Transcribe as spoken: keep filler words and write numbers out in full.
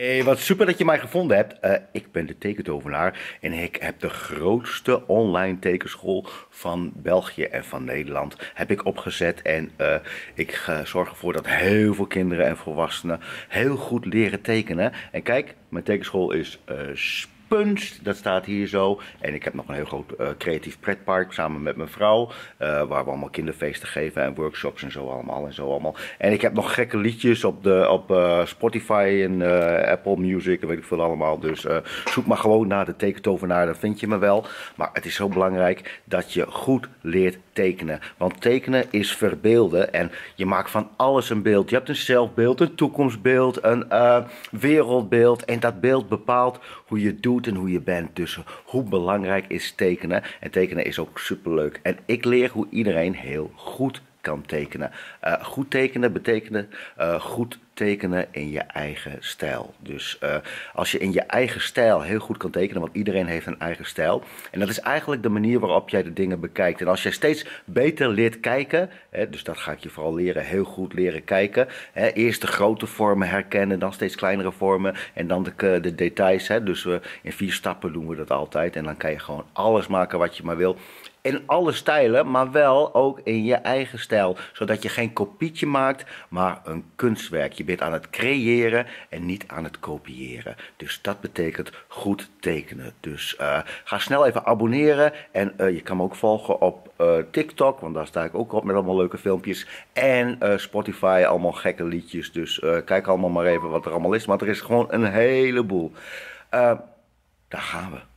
Hey, wat super dat je mij gevonden hebt. Eh, ik ben de tekentovenaar en ik heb de grootste online tekenschool van België en van Nederland heb ik opgezet. En eh, ik uh, zorg ervoor dat heel veel kinderen en volwassenen heel goed leren tekenen. En kijk, mijn tekenschool is uh, Spunst, dat staat hier zo. En ik heb nog een heel groot uh, creatief pretpark samen met mijn vrouw. Uh, waar we allemaal kinderfeesten geven en workshops en zo allemaal en zo allemaal. En ik heb nog gekke liedjes op, de, op uh, Spotify en uh, Apple Music, dat weet ik veel allemaal. Dus uh, zoek maar gewoon naar de tekentovenaar, dan vind je me wel. Maar het is zo belangrijk dat je goed leert tekenen. Want tekenen is verbeelden en je maakt van alles een beeld. Je hebt een zelfbeeld, een toekomstbeeld, een uh, wereldbeeld. En dat beeld bepaalt hoe je doet en hoe je bent. Dus hoe belangrijk is tekenen. En tekenen is ook superleuk. En ik leer hoe iedereen heel goed kan tekenen. Uh, goed tekenen betekent uh, goed tekenen in je eigen stijl. Dus uh, als je in je eigen stijl heel goed kan tekenen, want iedereen heeft een eigen stijl. En dat is eigenlijk de manier waarop jij de dingen bekijkt. En als jij steeds beter leert kijken, hè, dus dat ga ik je vooral leren, heel goed leren kijken. Hè, eerst de grote vormen herkennen, dan steeds kleinere vormen en dan de, de details. Hè. Dus uh, in vier stappen doen we dat altijd. En dan kan je gewoon alles maken wat je maar wil. In alle stijlen, maar wel ook in je eigen stijl. Zodat je geen kopietje maakt, maar een kunstwerk. Je bent aan het creëren en niet aan het kopiëren. Dus dat betekent goed tekenen. Dus uh, ga snel even abonneren. En uh, je kan me ook volgen op uh, TikTok, want daar sta ik ook op met allemaal leuke filmpjes. En uh, Spotify, allemaal gekke liedjes. Dus uh, kijk allemaal maar even wat er allemaal is. Want er is gewoon een heleboel. Uh, daar gaan we.